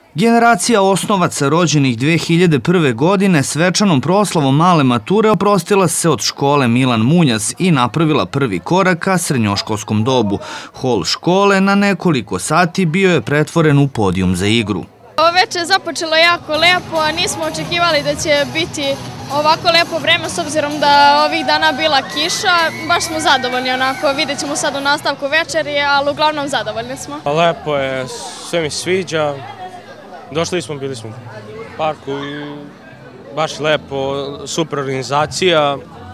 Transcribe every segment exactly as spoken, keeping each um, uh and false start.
Generacija osnovaca rođenih dve hiljade prve. godine svečanom proslavom male mature oprostila se od škole Milan Munjac i napravila prvi korak ka srednjoškolskom dobu. Hol škole na nekoliko sati bio je pretvoren u podijum za igru. Ovo večer je započelo jako lepo, nismo očekivali da će biti ovako lepo vreme s obzirom da ovih dana bila kiša. Baš smo zadovoljni onako, vidjet ćemo sad u nastavku večeri, ali uglavnom zadovoljni smo. Lepo je, sve mi sviđa. Došli smo, bili smo u parku i baš lepo, super organizacija,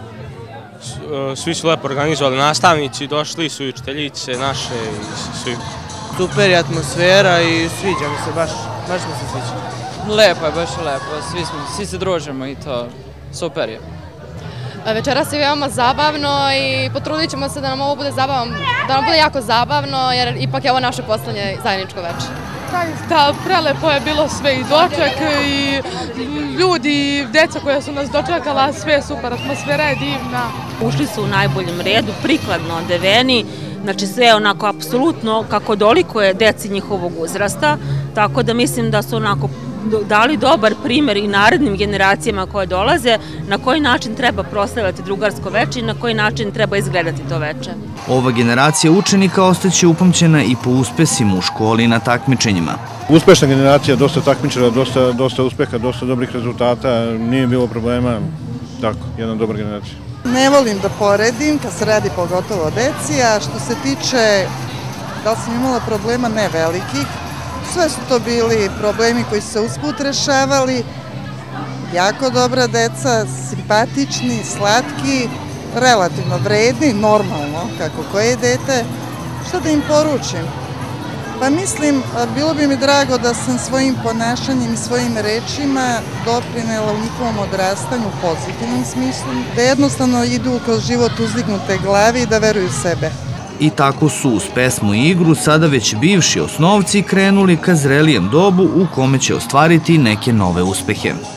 svi su lepo organizovali, nastavnici, došli su i učiteljice naše i svi. Super je atmosfera i sviđa mi se, baš, baš mi se sviđa. Lepo je, baš lepo, svi, smo, svi se družimo i to super je. Večeras je veoma zabavno i potrudit ćemo se da nam ovo bude zabavno, da nam bude jako zabavno jer ipak je ovo naše poslednje zajedničko večer. Da, prelepo je bilo sve i doček i ljudi i deca koja su nas dočekala, sve je super, atmosfera je divna. Ušli su u najboljem redu, prikladno odeveni, znači sve onako apsolutno kako dolikuje deci njihovog uzrasta, tako da mislim da su onako dali dobar primer i narednim generacijama koje dolaze na koji način treba proslavljati drugarsko veče i na koji način treba izgledati to veče. Ova generacija učenika ostaće upamćena i po uspesima u školi i na takmičenjima. Uspešna generacija, dosta takmičara, dosta, dosta uspeha, dosta dobrih rezultata, nije bilo problema, tako, jedna dobra generacija. Ne volim da poredim, kad se radi pogotovo o deci, a što se tiče da li sam imala problema, ne velikih. Sve su to bili problemi koji su se usput rešavali, jako dobra deca, simpatični, slatki, relativno vredni, normalno, kako koje dete. Šta da im poručim? Pa mislim, bilo bi mi drago da sam svojim ponašanjem i svojim rečima doprinela u njihovom odrastanju u pozitivnom smislu, da jednostavno idu kroz život uzdignute glavi i da veruju sebe. I tako su uz pesmu i igru sada već bivši osnovci krenuli ka zrelijem dobu u kome će ostvariti neke nove uspehe.